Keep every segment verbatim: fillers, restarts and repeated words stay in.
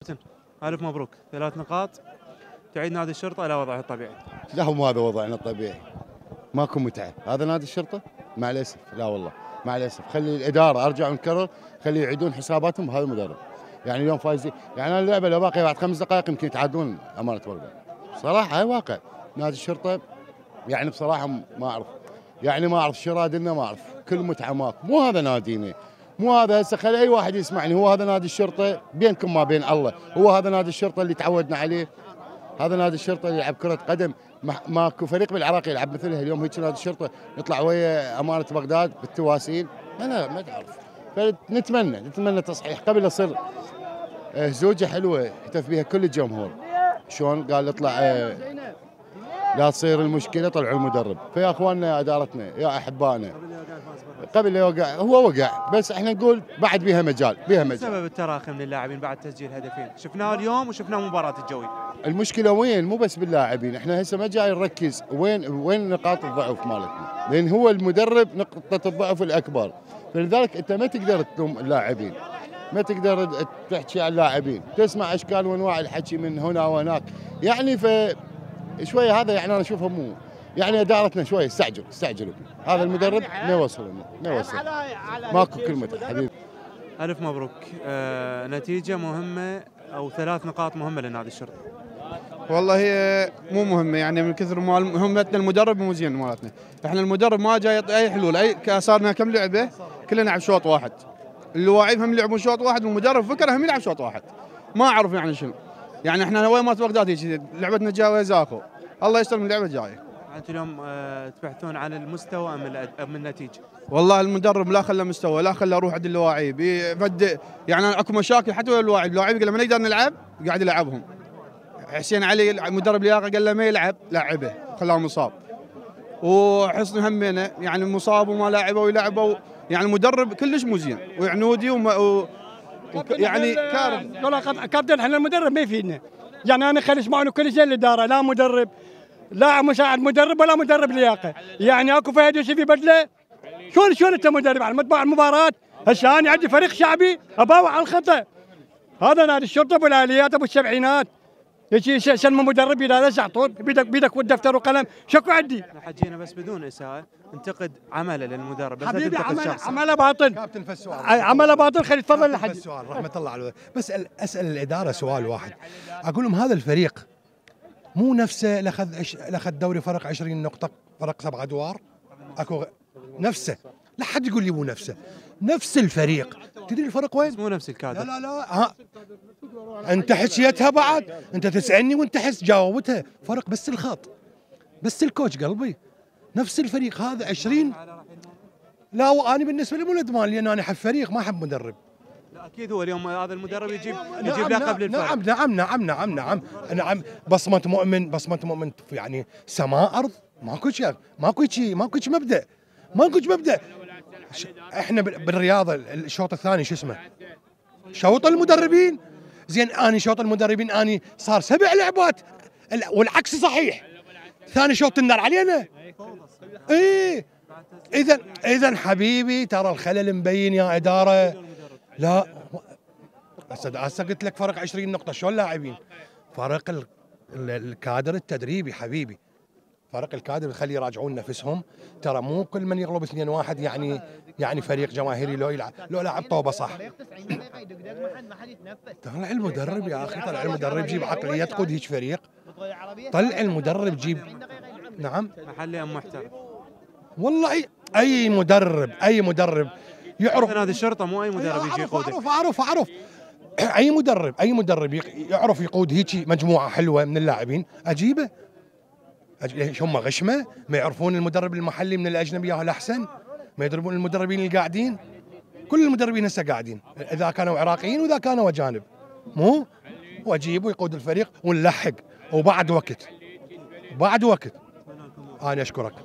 ألف مبروك، ثلاث نقاط تعيد نادي الشرطة إلى وضعه الطبيعي. لا مو هذا وضعنا الطبيعي، ماكو متعة، هذا نادي الشرطة؟ مع الأسف، لا والله مع الأسف، خلي الإدارة أرجع ونكرر، خلي يعيدون حساباتهم بهذا المدرب. يعني اليوم فايزين، يعني أنا اللعبة لو باقي بعد خمس دقائق يمكن يتعادلون أمانة بغداد. صراحة هاي واقع، نادي الشرطة يعني بصراحة ما أعرف، يعني ما أعرف شرادنا ما أعرف، كل متعة ماكو، مو هذا نادينا. مو هذا هسه خلي اي واحد يسمعني، هو هذا نادي الشرطه بينكم ما بين الله، هو هذا نادي الشرطه اللي تعودنا عليه، هذا نادي الشرطه اللي يلعب كره قدم، ماكو فريق بالعراق يلعب مثلها اليوم هيك نادي الشرطه يطلع ويا امانه بغداد بالتواسيل، انا ما اعرف. فنتمنى نتمنى تصحيح قبل يصير زوجه حلوه يهتف بها كل الجمهور. شلون قال اطلع لا تصير المشكله طلعوا المدرب، فيا اخواننا يا ادارتنا يا احبائنا قبل لا يوقع هو وقع، بس احنا نقول بعد بيها مجال بيها مجال. سبب التراخي من اللاعبين بعد تسجيل هدفين شفناه اليوم وشفناه مباراه الجوي. المشكله وين؟ مو بس باللاعبين، احنا هسه ما جاي نركز وين وين نقاط الضعف مالتنا، لان هو المدرب نقطه الضعف الاكبر، فلذلك انت ما تقدر تلوم اللاعبين، ما تقدر تحكي على اللاعبين، تسمع اشكال وانواع الحكي من هنا وهناك، يعني ف شويه هذا يعني انا اشوفه مو يعني ادارتنا شويه استعجل استعجلوا هذا المدرب ما يوصل ما يوصل ماكو كلمه حبيبي. الف مبروك، آه نتيجه مهمه او ثلاث نقاط مهمه لنادي الشرطه. والله هي مو مهمه، يعني من كثر مهمتنا المدرب مو زين مالتنا، احنا المدرب ما جاي يعطي اي حلول، اي صارنا كم لعبه كلنا نلعب شوط واحد، اللاعبين هم يلعبون شوط واحد والمدرب فكره هم يلعب شوط واحد، ما اعرف يعني شنو، يعني احنا وين ما بغداد هيك لعبتنا جايه زاكو، الله يستر من اللعبه الجايه. انتم اليوم أه تبحثون عن المستوى ام ام النتيجه؟ والله المدرب لا خلى مستوى، لا خلى اروح عند اللاعب يبدأ، يعني اكو مشاكل حتى ويا اللاعب، اللاعب قال ما نقدر نلعب قاعد يلعبهم. حسين علي مدرب لياقه قال له ما يلعب لعبه خلاه مصاب. وحسني همينه يعني مصاب وما لاعبه ويلعبه، يعني المدرب كلش مو زين وعنودي وما و... يعني كارث. والله كابتن احنا المدرب ما يفيدنا، يعني انا خلي يسمعون كل شيء الاداره، لا مدرب لا مساعد مدرب ولا مدرب لياقه، يعني اكو فهد يوسف بدله شلون شلون انت مدرب على مطبع المباراه؟ هسه انا عندي فريق شعبي اباوع على الخطا، هذا نادي الشرطه ابو الاليات ابو السبعينات، يجي سلم مدرب اذا لسع طول بيدك بيدك والدفتر وقلم شكو عندي؟ احنا حجينا بس بدون اساءه ننتقد عمله للمدرب بس حبيبي عمله عمله باطل كابتن فالسؤال عمله باطل خلي تفضل الحج. السؤال رحمه الله عليه، بس اسال الاداره سؤال واحد، اقول لهم هذا الفريق مو نفسه لاخذ عش... لاخذ دوري فرق عشرين نقطه فرق سبع ادوار، اكو نفسه، لا حد يقول لي مو نفسه، نفس الفريق، تدري الفرق وين؟ مو نفس الكادر. لا لا لا ها انت حكيتها بعد، انت تسالني وانت حس جاوبتها، فرق بس الخط بس الكوتش قلبي، نفس الفريق هذا عشرين. لا وانا بالنسبه لي مو ندمان لان انا احب فريق ما احب مدرب. لا اكيد هو اليوم هذا المدرب يجيب نعم يجيب لقب للفريق. نعم نعم نعم نعم نعم نعم بصمه مؤمن بصمه مؤمن يعني سماء ارض، ماكو شيء ماكو شيء ماكو شيء مبدا ماكو شيء مبدا. احنا بالرياضه الشوط الثاني شو اسمه؟ شوط المدربين، زين اني شوط المدربين اني صار سبع لعبات والعكس صحيح، ثاني شوط النار علينا. ايه اذا اذا حبيبي ترى الخلل مبين يا اداره. لا هسه هسه قلت لك فرق عشرين نقطه، شلون لاعبين؟ فرق ال... الكادر التدريبي حبيبي، فرق الكادر بيخلي يراجعون نفسهم، ترى مو كل من يغلب اثنين واحد يعني يعني فريق جماهيري لو يلعب لو لعب طوبه صح. طلع المدرب يا اخي، طلع المدرب جيب عقليه تقود هيك فريق، طلع المدرب جيب نعم محلي ام محترف؟ والله اي مدرب اي مدرب يعرف نادي الشرطه مو اي مدرب يجي يقودك. اعرف اعرف اعرف اي مدرب اي مدرب يعرف يقود هيك مجموعه حلوه من اللاعبين اجيبه. ليش هم غشمه؟ ما يعرفون المدرب المحلي من الاجنبي ياهو الاحسن؟ ما يدربون المدربين اللي قاعدين؟ كل المدربين هسه قاعدين، اذا كانوا عراقيين واذا كانوا اجانب، مو واجيبه يقود الفريق ونلحق وبعد وقت بعد وقت. انا اشكرك.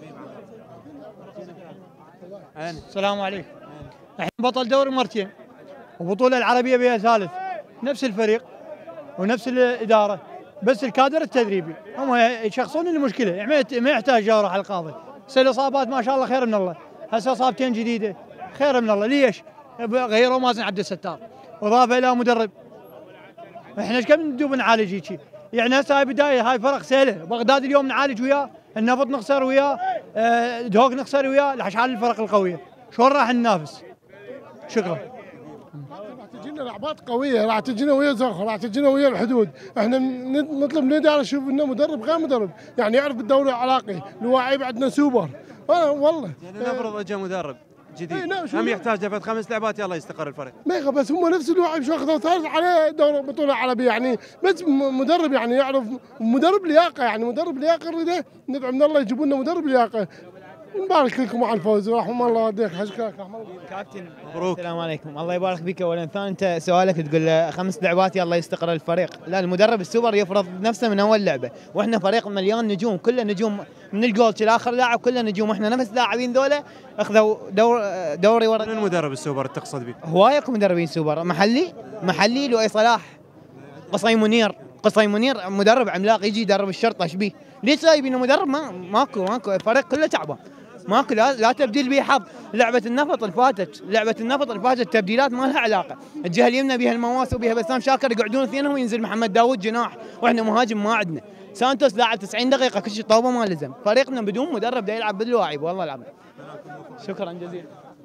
السلام عليكم. احنا بطل دوري مرتين وبطوله العربيه بها ثالث، نفس الفريق ونفس الاداره، بس الكادر التدريبي هم يشخصون المشكله، يعني ما يحتاج اروح على القاضي. هسه الاصابات ما شاء الله خير من الله، هسه اصابتين جديده خير من الله، ليش؟ غيروا مازن عبد الستار، اضافه الى مدرب احنا ايش كم ندوب نعالج هيك؟ يعني هسه هاي بدايه، هاي فرق سهله، بغداد اليوم نعالج وياه، النفط نخسر وياه، آه دوق نخسر وياه، الحشال الفرق القويه، شلون راح ننافس؟ شكرا. راح تجينا لعبات قويه، راح تجينا ويا زخر، راح تجينا ويا الحدود، احنا نطلب من الاداره نشوف لنا مدرب غير مدرب، يعني يعرف الدوري العراقي، الواعي عندنا سوبر، والله يعني نفرض اجى مدرب جديد اي نعم، هم يحتاج دفعه خمس لعبات يلا يستقر الفريق. ما بس هم نفس الواعي شو اخذوا ثالث عليه دوري بطوله عربيه، يعني بس مدرب يعني يعرف، مدرب لياقه، يعني مدرب لياقه نريده، ندعو من الله يجيبوا لنا مدرب لياقه. نبارك لكم على الفوز، رحم الله والديك حشكاك رحم الله. كابتن مبروك. السلام عليكم، الله يبارك فيك. اولا ثاني انت سؤالك تقول خمس لعبات يلا يستقر الفريق، لا المدرب السوبر يفرض نفسه من اول لعبه، واحنا فريق مليان نجوم، كله نجوم من الجولتش لاخر لاعب كله نجوم، احنا نفس لاعبين ذولا اخذوا دور دوري ورا. من المدرب السوبر تقصد به؟ هوايه مدربين سوبر، محلي محلي لؤي صلاح، قصي منير، قصي منير مدرب عملاق يجي يدرب الشرطه ايش بيه؟ ليش جايبين مدرب؟ ما ماكو ماكو الفريق كله تعبان، ماكو لا, لا تبديل بيه حظ، لعبه النفط اللي فاتت، لعبه النفط اللي فاتت تبديلات ما لها علاقه، الجهه اليمنى بها المواس وبها بسام شاكر يقعدون اثنينهم وينزل محمد داوود جناح، واحنا مهاجم ما عندنا، سانتوس لاعب تسعين دقيقه كل شيء طوبه ما لزم، فريقنا بدون مدرب دا يلعب بالواعي والله العظيم. شكرا جزيلا.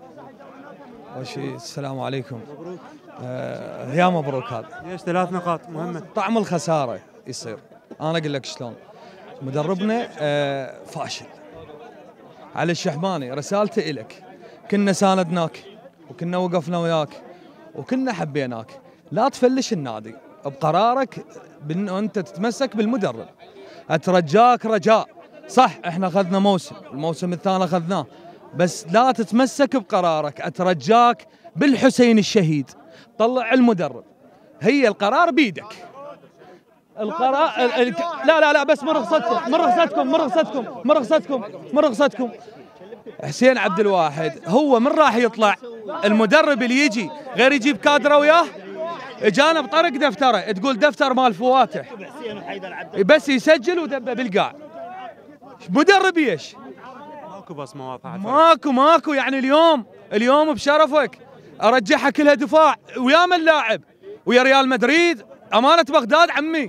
اول شيء السلام عليكم. مبروك. آه يا مبروك هذا. ليش ثلاث نقاط مهمه؟ طعم الخساره يصير، انا اقول لك شلون. مدربنا آه فاشل. علي الشحماني رسالته إلك، كنا ساندناك وكنا وقفنا وياك وكنا حبيناك، لا تفلش النادي بقرارك بأن أنت تتمسك بالمدرب. أترجاك رجاء، صح احنا أخذنا موسم، الموسم الثاني أخذناه، بس لا تتمسك بقرارك، أترجاك بالحسين الشهيد طلع المدرب، هي القرار بيدك. القرار ال... لا لا لا بس من رخصتكم من رخصتكم من رخصتكم من رخصتكم من رخصتكم حسين عبد الواحد هو من راح يطلع المدرب اللي يجي غير يجيب كادره وياه، اجانا بطرق دفتره، تقول دفتر مال فواتح بس يسجل ودبه بالقاع. مدرب ايش؟ ماكو بصمه واضحه، ماكو ماكو يعني اليوم اليوم بشرفك ارجعها كلها دفاع ويا من لاعب ويا ريال مدريد امانه بغداد عمي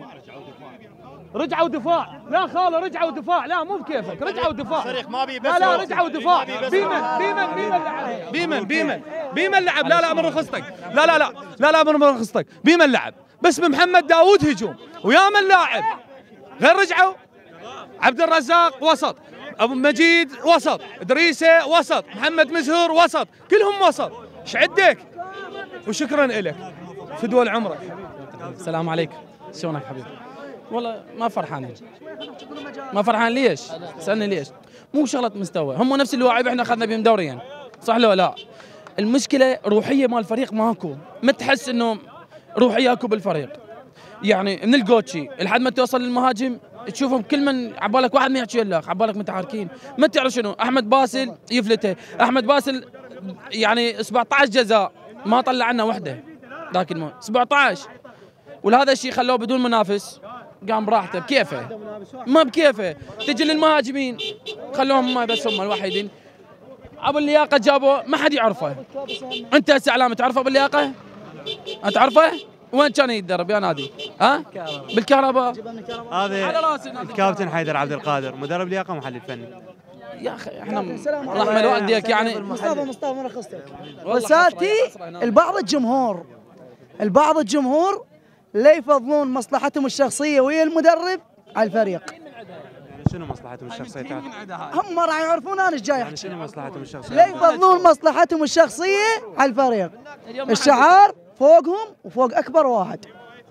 رجعوا دفاع، لا خاله رجعوا دفاع، لا مو بكيفك رجعوا دفاع، لا لا رجعوا دفاع، بيمن بيمن بيمن لعب بيمن بيمن بيمن لعب، لا لا من رخصتك، لا لا لا لا لا من رخصتك، بيمن لعب بس بمحمد داوود هجوم ويا من لاعب غير رجعوا. عبد الرزاق وسط، ابو مجيد وسط، ادريسه وسط، محمد مزهور وسط، كلهم وسط، ايش عندك؟ وشكرا لك فدوى عمرك. السلام عليكم، شلونك حبيبي؟ والله ما فرحان، ما فرحان ليش؟ سألني ليش؟ مو شغلة مستوى، هم نفس اللاعب احنا اخذنا بهم دوريا، صح لو لا؟ المشكلة روحية مال الفريق ماكو، ما تحس انه روحية اكو بالفريق. يعني من الكوتشي لحد ما توصل للمهاجم تشوفهم كل من عبالك واحد ما يحكي لك، عبالك متحركين، ما تعرف شنو، احمد باسل يفلته، احمد باسل يعني سبعة عشر جزاء ما طلع عنا وحده ذاك الموت، سبعة عشر، ولهذا الشيء خلوه بدون منافس، قام براحته بكيفه، ما بكيفه، تجي للمهاجمين خلوهم ما بس هم الوحيدين. ابو اللياقه جابوه ما حد يعرفه، انت هسه علامه تعرفه ابو اللياقه؟ تعرفه؟ وين كان يتدرب يا نادي؟ ها؟ بالكهرباء. هذا الكابتن حيدر عبد القادر مدرب لياقه محلل فني. يا اخي احنا رحمه والديك يعني مصطفى مصطفى من رخصتك. رسالتي البعض الجمهور البعض الجمهور لا يفضلون مصلحتهم الشخصيه ويا المدرب على الفريق. يعني شنو مصلحتهم الشخصيه؟ هم راح يعرفون انا ايش جاي يعني شنو مصلحتهم الشخصيه؟ لا يفضلون مصلحتهم الشخصيه على الفريق. الشعار فوقهم وفوق اكبر واحد.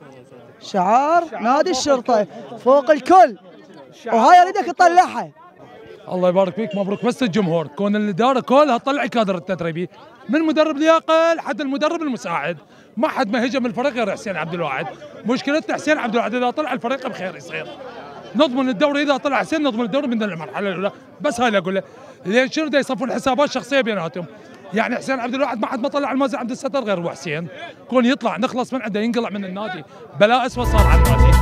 شعار نادي الشرطه فوق الكل، وهاي اريدك تطلعها. الله يبارك فيك، مبروك بس الجمهور، كون الاداره كلها طلع كادر التدريبي من مدرب لياقه لحد المدرب المساعد، ما حد ما هجم الفريق غير حسين عبد الواحد. مشكلتنا حسين عبد الواحد اذا طلع الفريق بخير يصير. نضمن الدوري اذا طلع حسين نضمن الدوري من المرحله الاولى، بس هاي اللي اقول له، لين شنو دا يصفون حسابات شخصيه بيناتهم. يعني حسين عبد الواحد ما حد ما طلع المازن عند الستر غير هو حسين، كون يطلع نخلص من عنده ينقلع من النادي، بلا اسوء صار على النادي.